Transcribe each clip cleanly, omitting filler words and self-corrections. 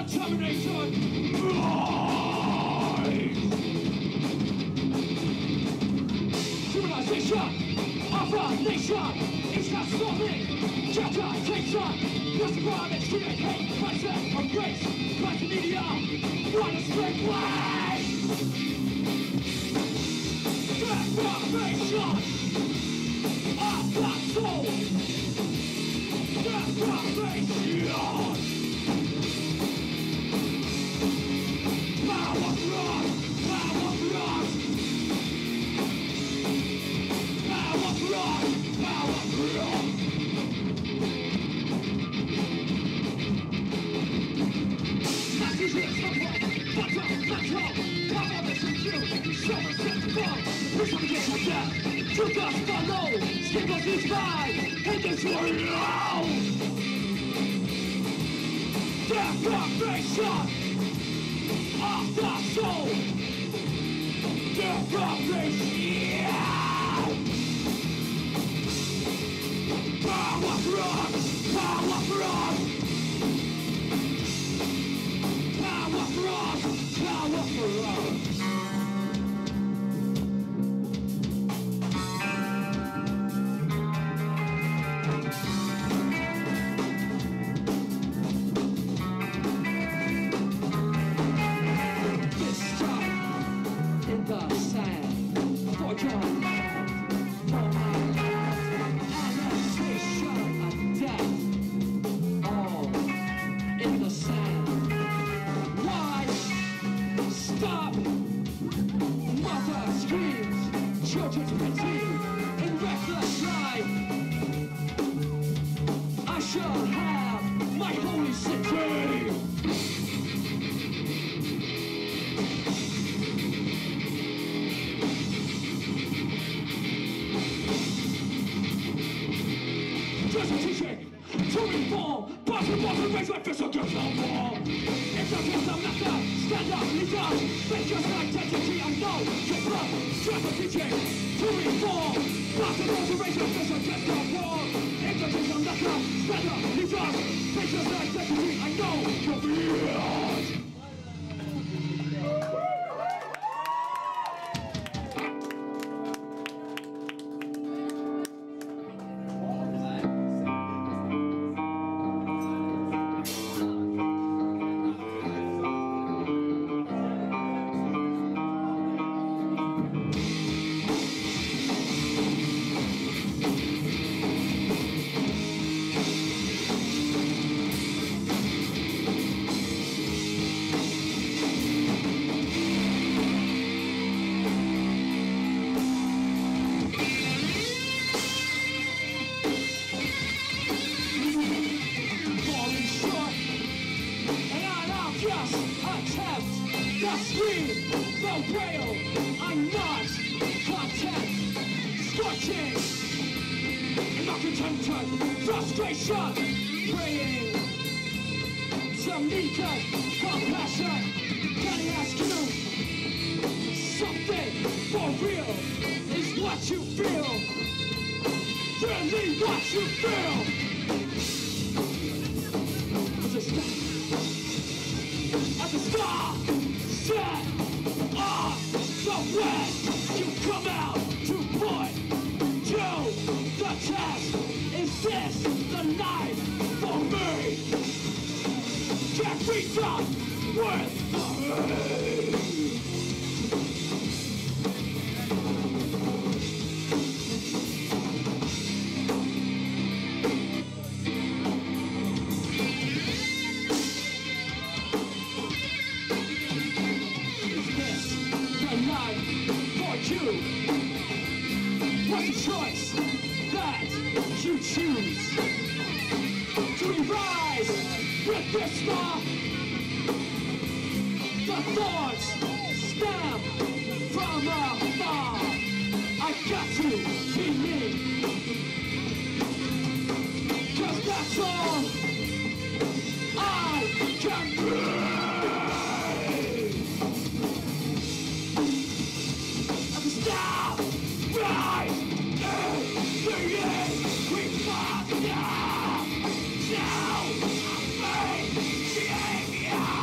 Contaminated. Rise. Civilization of a nation is transforming. Gentrification, plus violence, create hate, mindset of race, like the media, what a straight way. Deprivation of the soul. Deprivation. Power cross, power cross. Power cross, power cross. Masses here, someone, butter, power makes you kill, show us set to fall. Push on the gate like that, took us follow, skip us this ride, and this war now. Deprivation of the soul. Deprivation. Power cross, power cross. Power cross, power cross. Children to conceive in reckless life. I shall have my holy city. Just a teaching to reform, but we want to raise my fist against the wall. It's a case of nothing, stand up, lead up, make your identity I know your blood. Just a teaching to reform, but we want to raise my fist against the wall. It's a case of nothing, stand up, lead up, make your identity I know your blood. The scream, the wail, I'm not content. Scorching, not contented, frustration, praying to meet us, compassion. Can I ask you something for real? Is what you feel really what you feel? As a star set off the west, you come out to put to the test. Is this the night for me? Can't reach up with the hate. What's the choice that you choose? Do you rise with this star? The thorns stem from afar. I got to be me, 'cause that's all I can be. Rise in the end, we must now. Now, I behavior.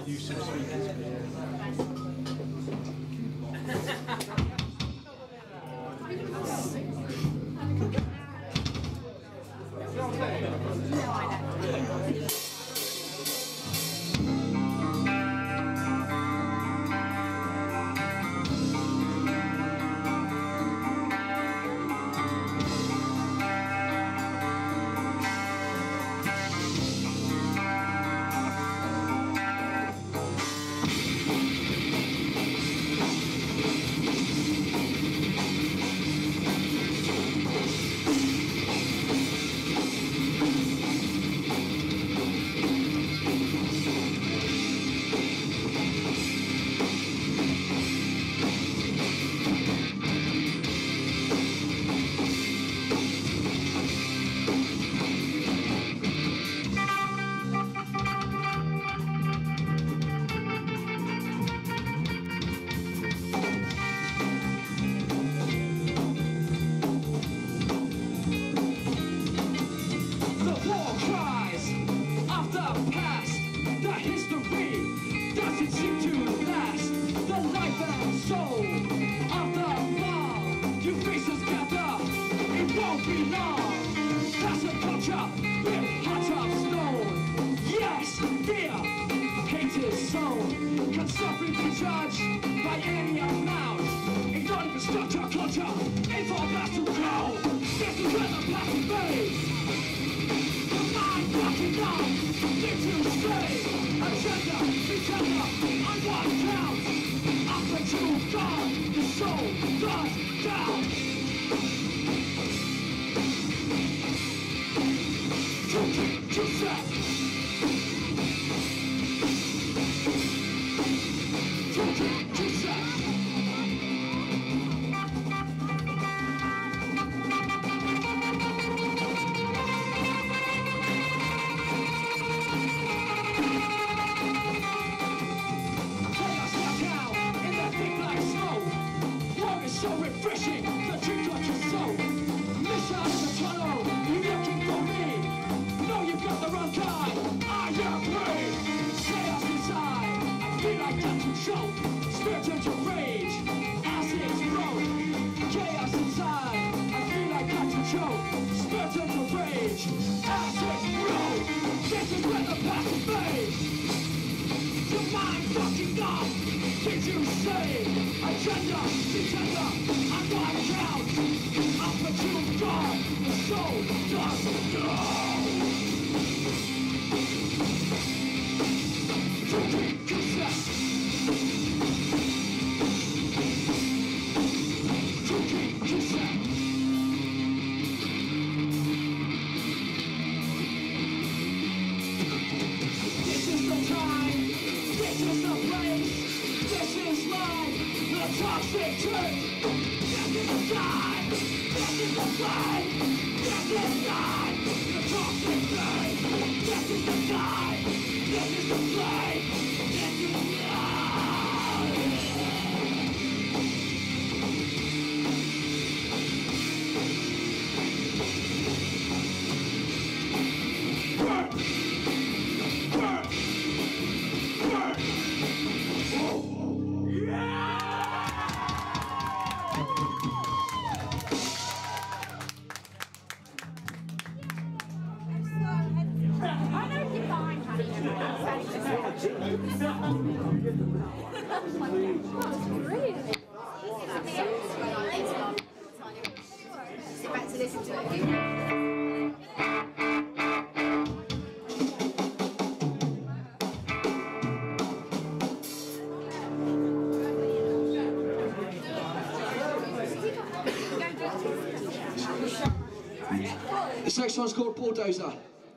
use some speakers. This next one's called Bulldozer.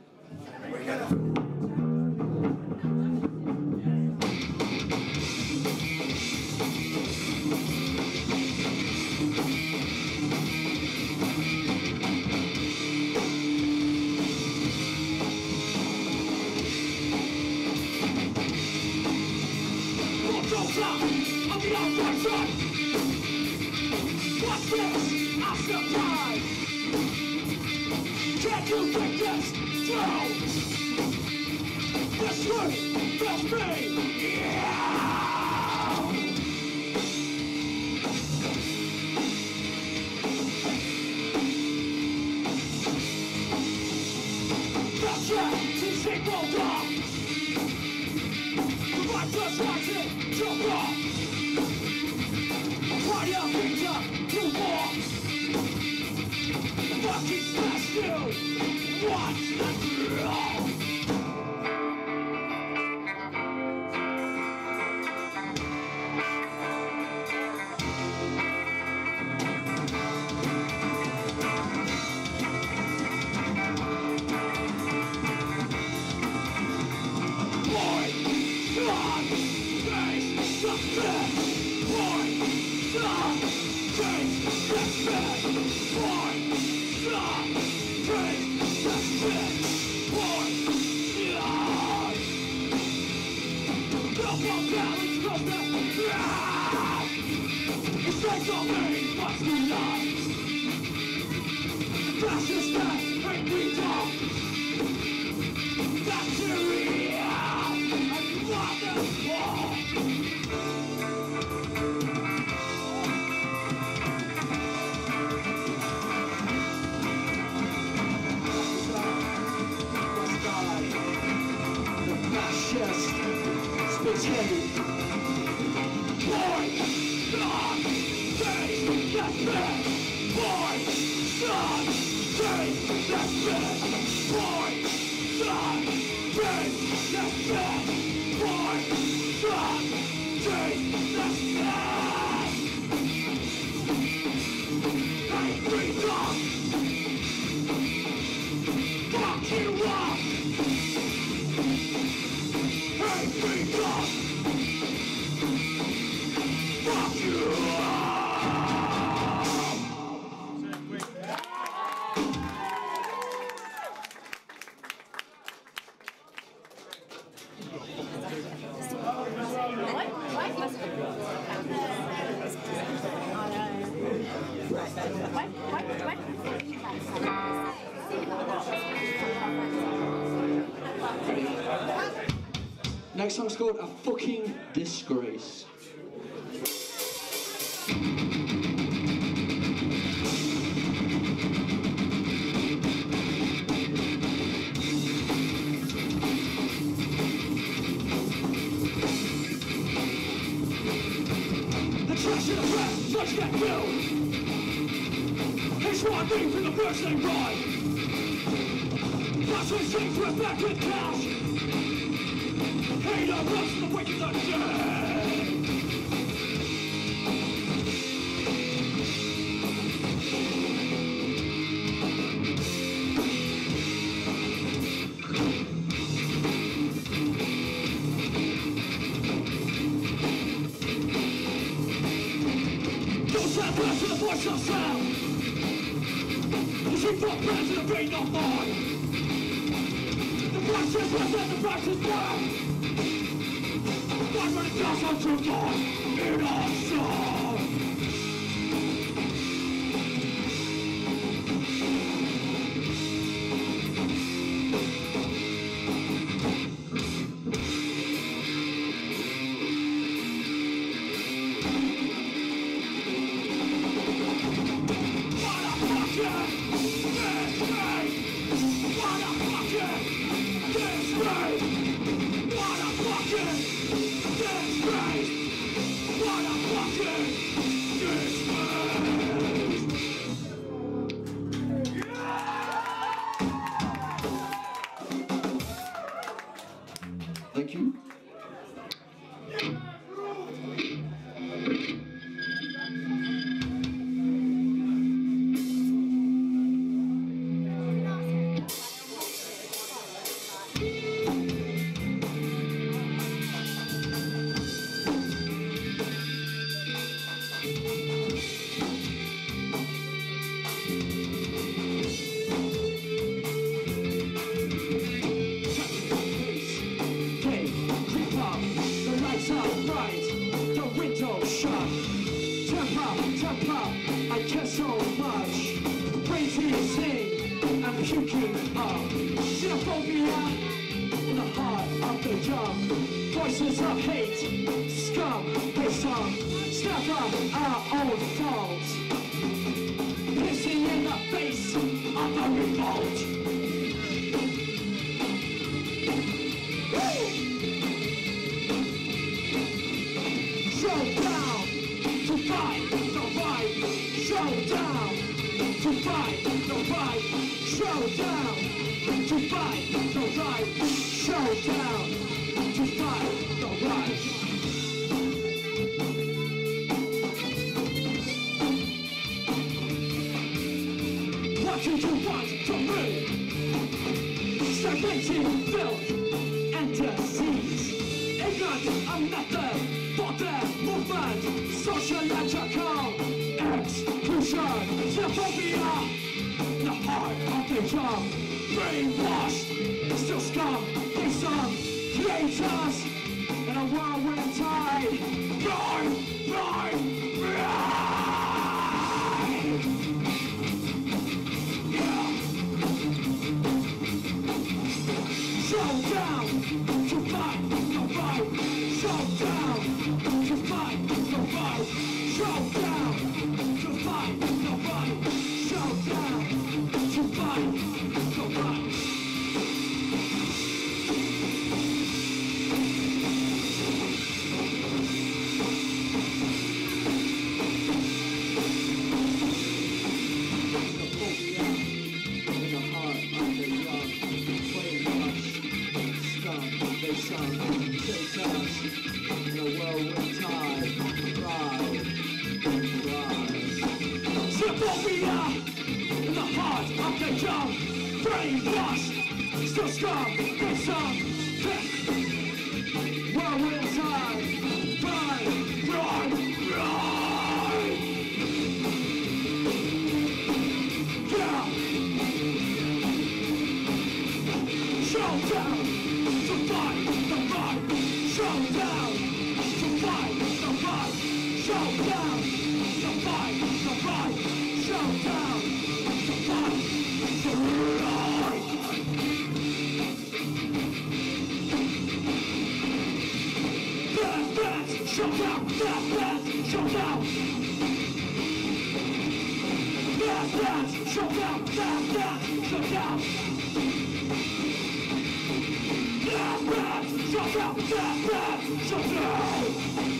Of the outside side. What's this? I'm surprised. Can you take this? No. Next song's called A Fucking Disgrace. The trash in the press, touch that bill. It's one thing from the first they ride. That's what things we're back with cash. Hate our runs from the wicked and dead. Don't stand fast to the voice of sound. You see fuck fans in the brain not mine. The price is less and the price is down. One minute does on to die in our soul. Thank you. Puking up xenophobia in the heart of the young. Voices of hate, scum, they sung, step up our own faults, pissing in the face of the revolt. Showdown to fight the right. Showdown to fight the right. Showdown to fight the right. Showdown to fight the right. What do you want from me? Stagnation, filth, and disease. Ignorant of method for their movement. Sociological exclusion. Xenophobia in the heart of the young. Brainwashed, still scum, they some traitors in a whirlwind tide. Ride, ride, ride! Yeah! Showdown to fight the right. Showdown to fight the right. Showdown to fight the right. Showdown to fight the right. In the heart of the young, brainwashed, still scum, they some thick, whirlwind tide, ride, ride, ride! Yeah! Showdown to fight the right, showdown to fight the right, showdown to fight the right, showdown to fight the right. Bad, showdown, bad, showdown. Bad, showdown, bad, showdown. Bad, showdown, bad, showdown.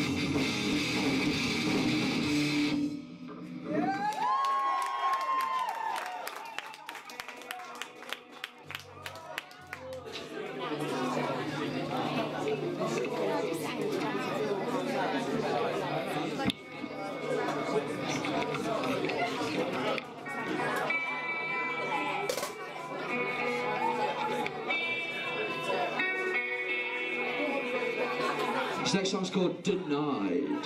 This next song's called Denied.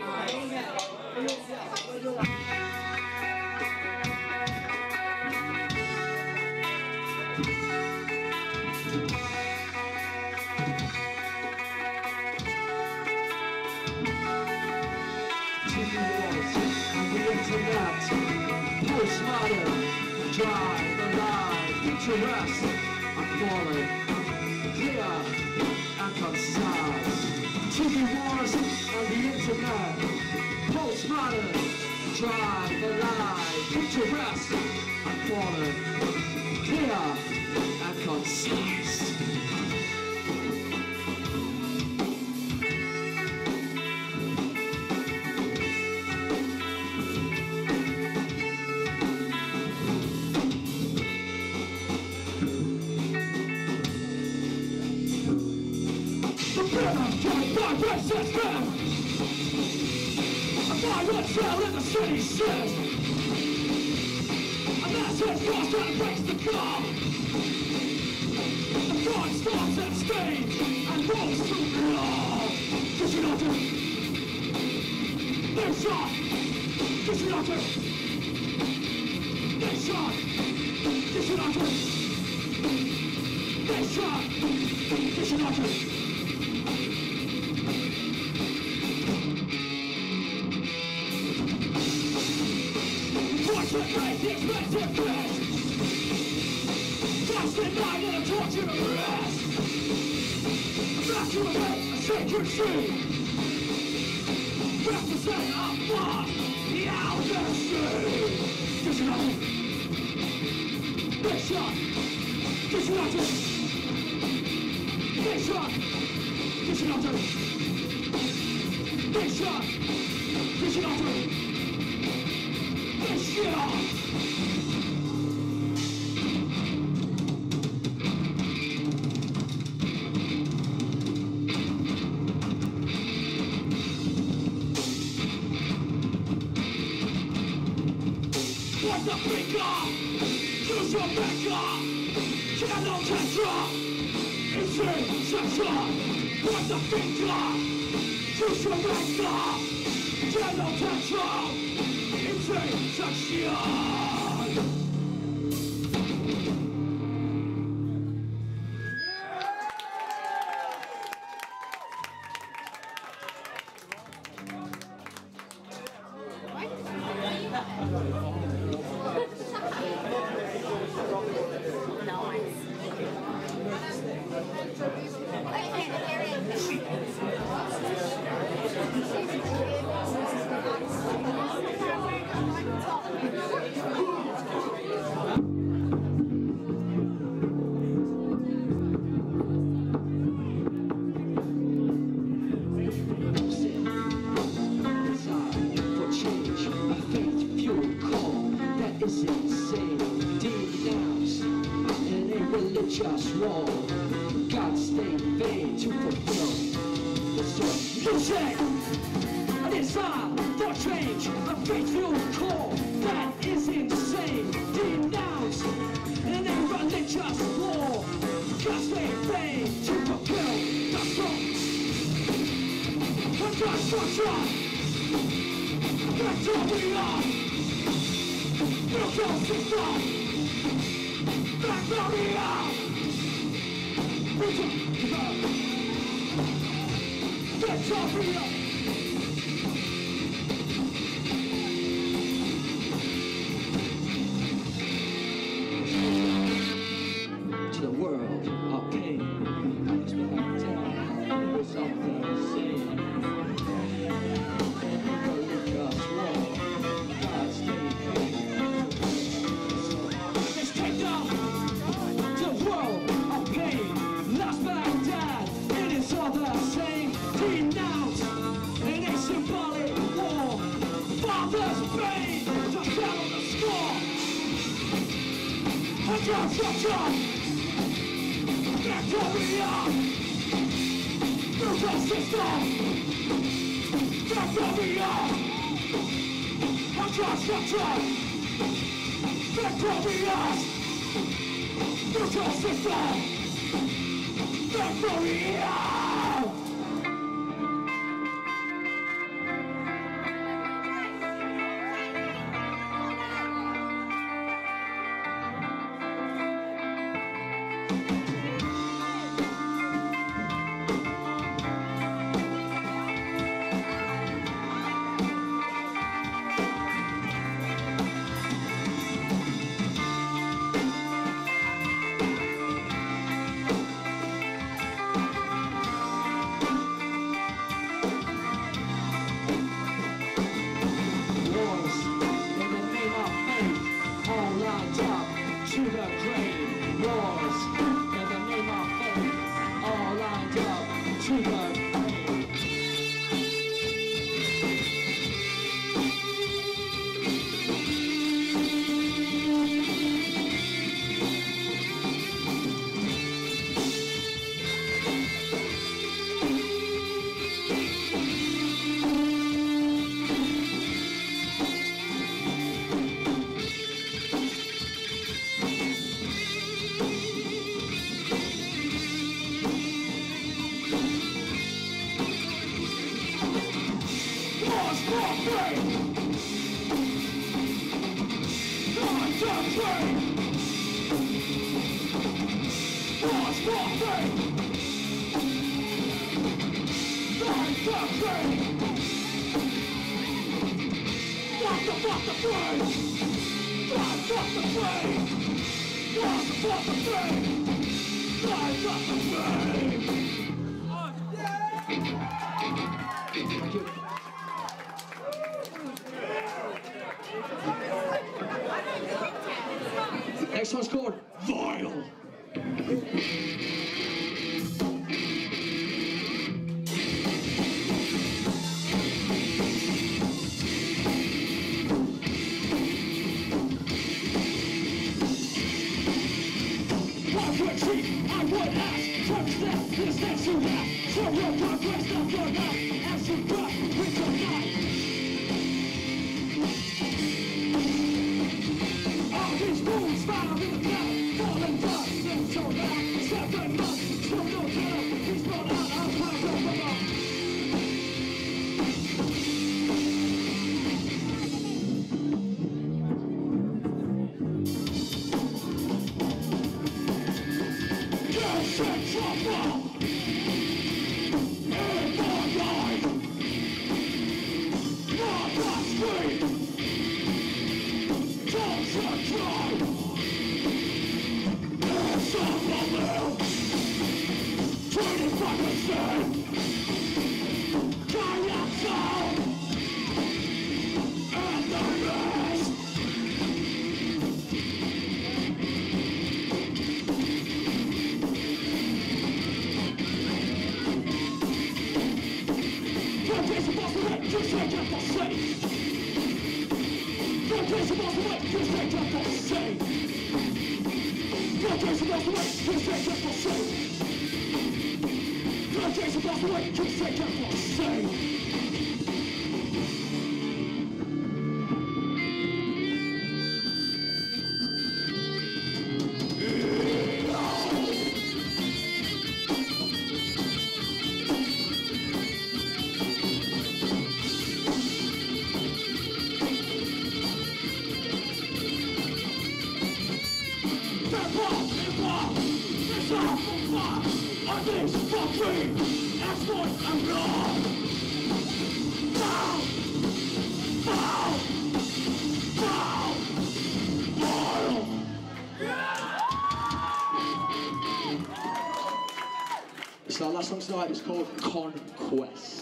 Postmodern, dry, the lie, picturesque, appalling, clear and concise. TV wars on the internet, postmodern, dry, the lie, picturesque, appalling, clear and concise. System. A violent cell in the city shit. A massive force that breaks the calm. The fraud storms and stains and rolls through it all. Cause you don't do. They shot. Cause you don't do. They shot. Cause you don't do. They shot. Cause you don't do. Expensive bread. Watch the night and I torture and rest. Back to the bed, a sacred tree. Represent a far the outer sea. Just another big shot. Just another big shot. Just another big shot. Just another big shot. What's the finger? Use your finger. Cannot tantra. Insane section. What's the finger? Use your finger. Cannot tantra. Insane section. Just war, God's state vain to fulfill the soul. You say, a desire for change, a faithful call that is insane. Denounce in a religious war, God's state vain to fulfill the soul. Construction, Victoria, Build system, Victoria. Victoria! To the world of pain, it's what I tell, it's all the same. Religious war, God's state pain. Let's take down the world of pain. Lost Baghdad, it is all the same. Denounce in a symbolic war. Father's pain to settle the score. Construction, Victoria, Build system, Victoria, construction, Victoria, Build system. Victoria! To the grave, wars in the name of faith, all lined up to the grave. Next one's called Vile. I would ask, turn that this that you have. Show your progress, not your life. As you cut with your knife. All these moves found in the ground, falling dust and so loud. 7 months, still no time. He's brought out our power of the law. So our last song tonight is called Conquest.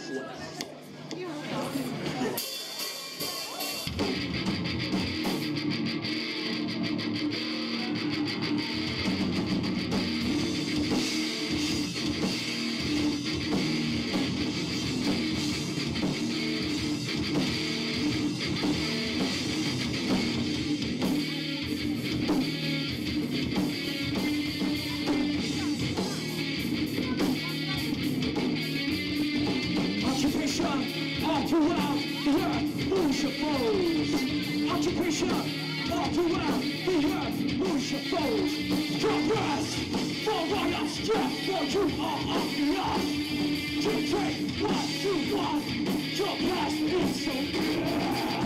Occupation all throughout the earth, lose your foes. Progress for riot, stress for you are obvious. To take what you want, your past is so clear.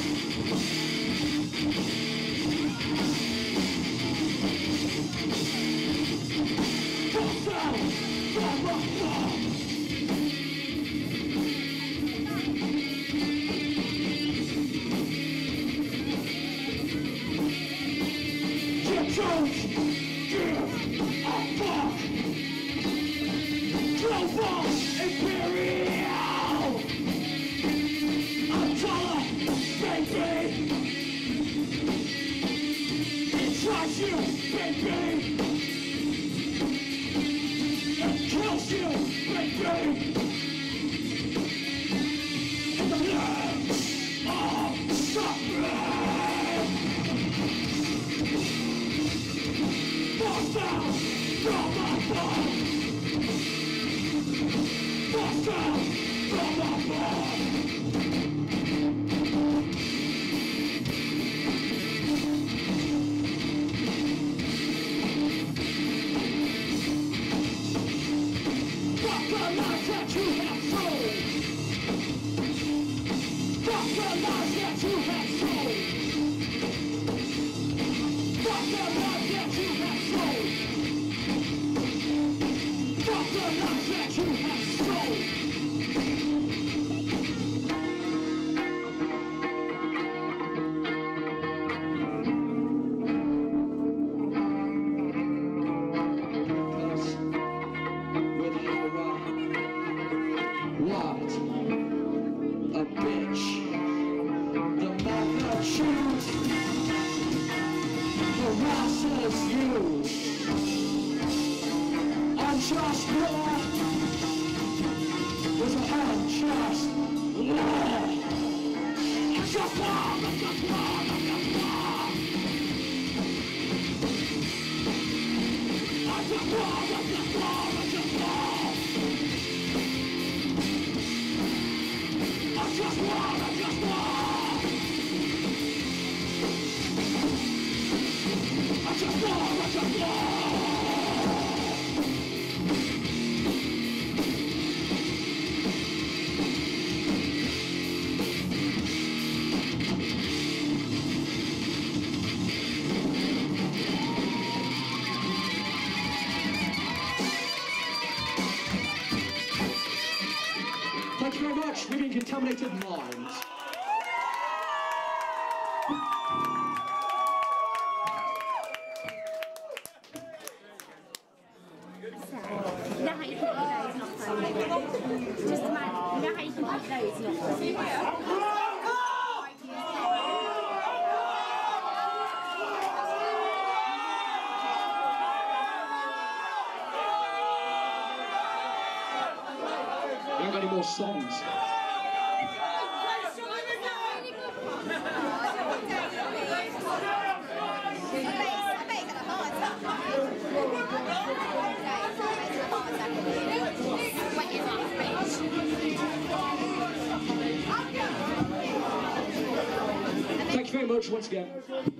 Go down, from afar. Don't give a fuck. Global Imperial. $1, baby. It drives you, baby. It kills you, baby. In the land of suffering. Bust down from above. Bust down from above. Fuck the lies that you have sold. Fuck the lies that you have sold. Fuck the lies that you have sold. Fuck the lies that you have sold. just war. There's a unjust law. Just war, just war, just war. Just war, just war, just war. Just war, just war. Just war, just war. Thank you very much. We've been Contaminated Minds. You know how you can eat those not funny? Just imagine, you know how you can eat those not funny? We haven't got any more songs. Thank you very much once again.